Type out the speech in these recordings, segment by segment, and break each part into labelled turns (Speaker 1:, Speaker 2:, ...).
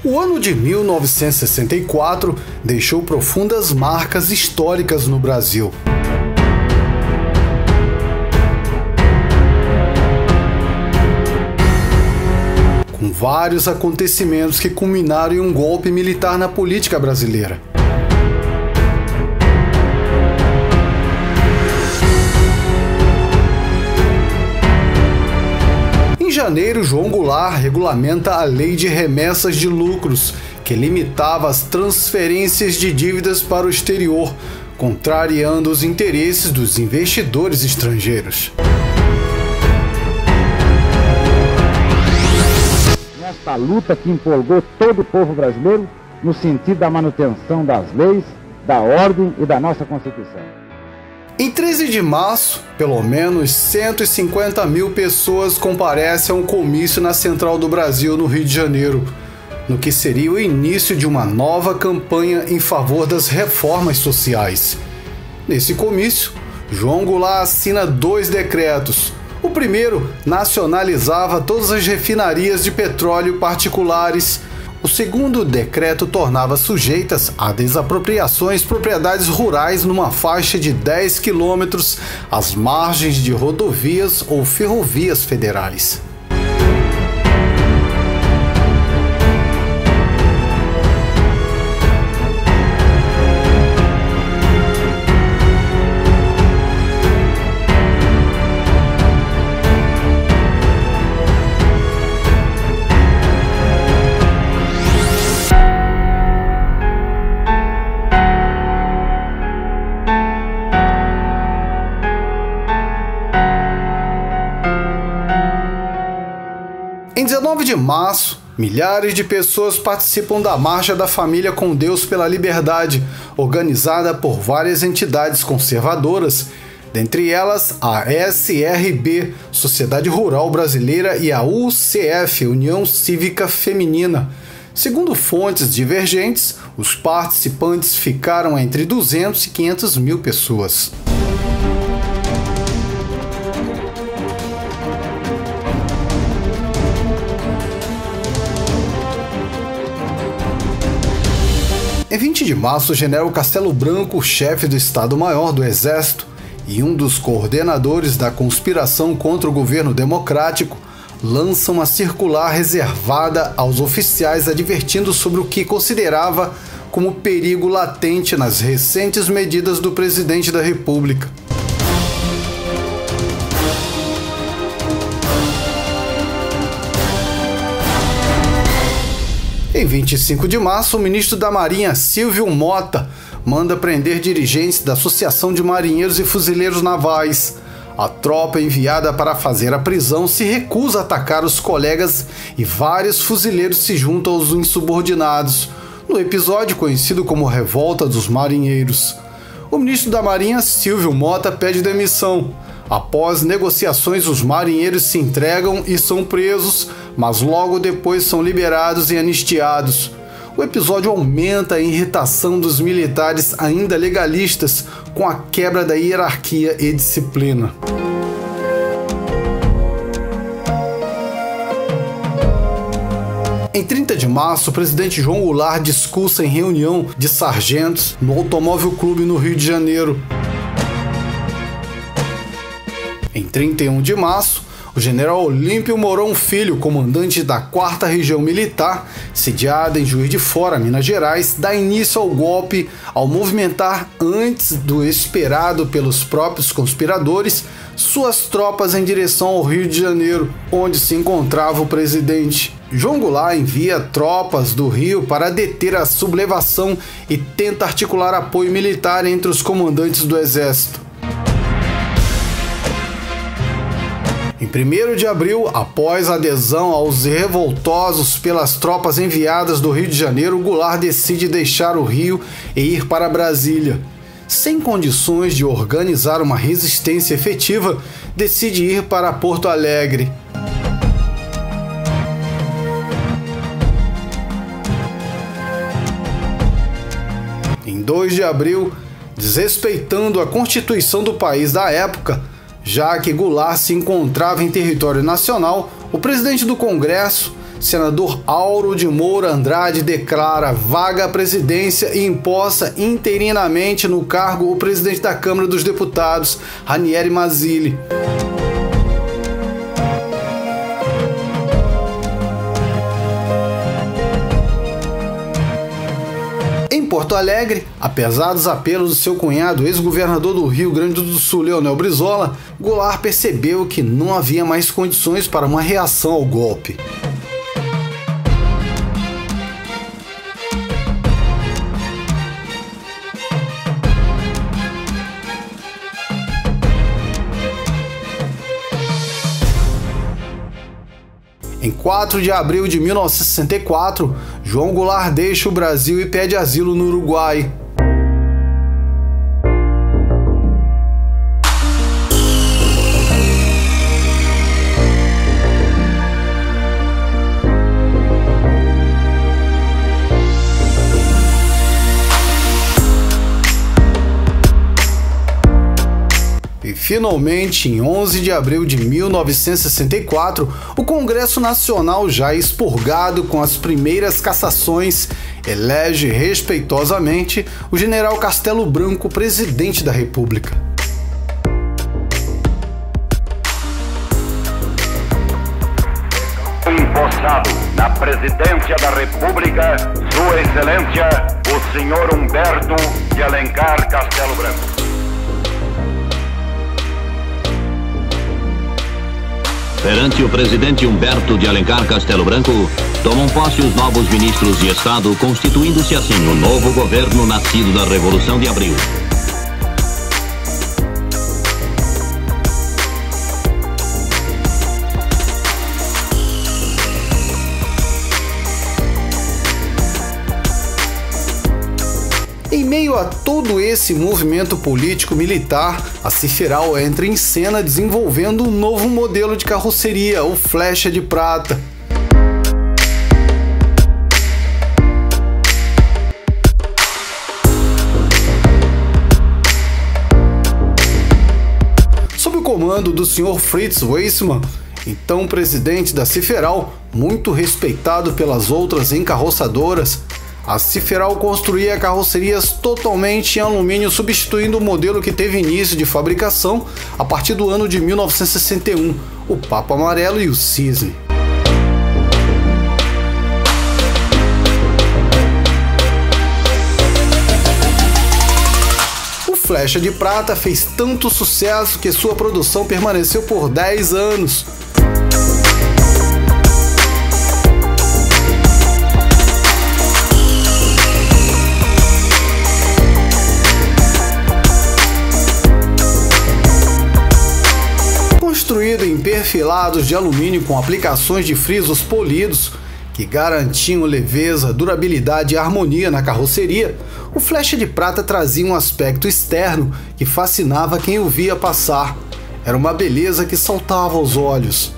Speaker 1: O ano de 1964 deixou profundas marcas históricas no Brasil. Com vários acontecimentos que culminaram em um golpe militar na política brasileira. Em janeiro, João Goulart regulamenta a Lei de Remessas de Lucros, que limitava as transferências de dívidas para o exterior, contrariando os interesses dos investidores estrangeiros.
Speaker 2: Nesta luta que empolgou todo o povo brasileiro no sentido da manutenção das leis, da ordem e da nossa Constituição.
Speaker 1: Em 13 de março, pelo menos 150 mil pessoas comparecem a um comício na Central do Brasil, no Rio de Janeiro, no que seria o início de uma nova campanha em favor das reformas sociais. Nesse comício, João Goulart assina 2 decretos. O primeiro nacionalizava todas as refinarias de petróleo particulares. O segundo decreto tornava sujeitas a desapropriações propriedades rurais numa faixa de 10 quilômetros às margens de rodovias ou ferrovias federais. Em 19 de março, milhares de pessoas participam da Marcha da Família com Deus pela Liberdade, organizada por várias entidades conservadoras, dentre elas a SRB, Sociedade Rural Brasileira, e a UCF, União Cívica Feminina. Segundo fontes divergentes, os participantes ficaram entre 200 e 500 mil pessoas. Em 20 de março, o general Castelo Branco, chefe do Estado-Maior do Exército e um dos coordenadores da conspiração contra o governo democrático, lança uma circular reservada aos oficiais advertindo sobre o que considerava como perigo latente nas recentes medidas do presidente da República. Em 25 de março, o ministro da Marinha, Silvio Mota, manda prender dirigentes da Associação de Marinheiros e Fuzileiros Navais. A tropa enviada para fazer a prisão se recusa a atacar os colegas e vários fuzileiros se juntam aos insubordinados, no episódio conhecido como Revolta dos Marinheiros. O ministro da Marinha, Silvio Mota, pede demissão. Após negociações, os marinheiros se entregam e são presos, mas logo depois são liberados e anistiados. O episódio aumenta a irritação dos militares ainda legalistas com a quebra da hierarquia e disciplina. Em 30 de março, o presidente João Goulart discursa em reunião de sargentos no Automóvel Clube no Rio de Janeiro. Em 31 de março, o general Olímpio Mourão Filho, comandante da 4ª Região Militar, sediada em Juiz de Fora, Minas Gerais, dá início ao golpe ao movimentar, antes do esperado pelos próprios conspiradores, suas tropas em direção ao Rio de Janeiro, onde se encontrava o presidente. João Goulart envia tropas do Rio para deter a sublevação e tenta articular apoio militar entre os comandantes do Exército. Em 1º de abril, após a adesão aos revoltosos pelas tropas enviadas do Rio de Janeiro, Goulart decide deixar o Rio e ir para Brasília. Sem condições de organizar uma resistência efetiva, decide ir para Porto Alegre. Em 2 de abril, desrespeitando a Constituição do país da época, já que Goulart se encontrava em território nacional, o presidente do Congresso, Senador Auro de Moura Andrade declara vaga à presidência e imposta interinamente no cargo o presidente da Câmara dos Deputados, Ranieri Mazzilli. Em Porto Alegre, apesar dos apelos do seu cunhado, ex-governador do Rio Grande do Sul, Leonel Brizola, Goulart percebeu que não havia mais condições para uma reação ao golpe. Em 4 de abril de 1964, João Goulart deixa o Brasil e pede asilo no Uruguai. E finalmente, em 11 de abril de 1964, o Congresso Nacional, já expurgado com as primeiras cassações, elege respeitosamente o general Castelo Branco presidente da República.
Speaker 3: Empossado na presidência da República, Sua Excelência, o senhor Humberto de Alencar Castelo Branco.
Speaker 4: Perante o presidente Humberto de Alencar Castelo Branco, tomam posse os novos ministros de Estado, constituindo-se assim o novo governo nascido da Revolução de Abril.
Speaker 1: Em meio a todo esse movimento político-militar, a Ciferal entra em cena desenvolvendo um novo modelo de carroceria, o Flecha de Prata. Sob o comando do Sr. Fritz Weissmann, então presidente da Ciferal, muito respeitado pelas outras encarroçadoras, a Ciferal construía carrocerias totalmente em alumínio, substituindo o modelo que teve início de fabricação a partir do ano de 1961, o Papo Amarelo e o Cisne. O Flecha de Prata fez tanto sucesso que sua produção permaneceu por 10 anos. Construído em perfilados de alumínio com aplicações de frisos polidos que garantiam leveza, durabilidade e harmonia na carroceria, o Flecha de Prata trazia um aspecto externo que fascinava quem o via passar. Era uma beleza que saltava aos olhos.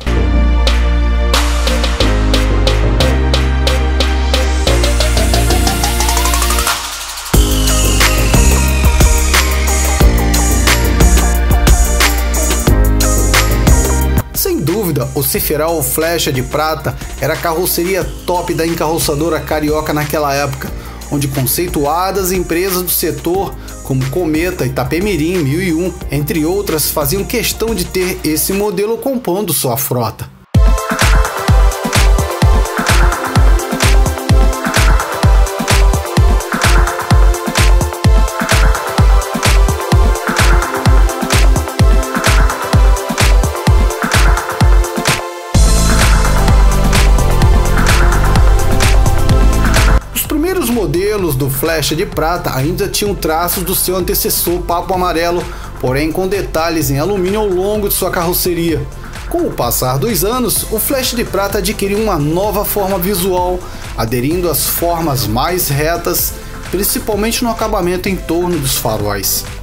Speaker 1: O Ciferal Flecha de Prata era a carroceria top da encarroçadora carioca naquela época, onde conceituadas empresas do setor como Cometa, Itapemirim, 1001, entre outras, faziam questão de ter esse modelo compondo sua frota. Os modelos do Flecha de Prata ainda tinham traços do seu antecessor Papo Amarelo, porém com detalhes em alumínio ao longo de sua carroceria. Com o passar dos anos, o Flecha de Prata adquiriu uma nova forma visual, aderindo às formas mais retas, principalmente no acabamento em torno dos faróis.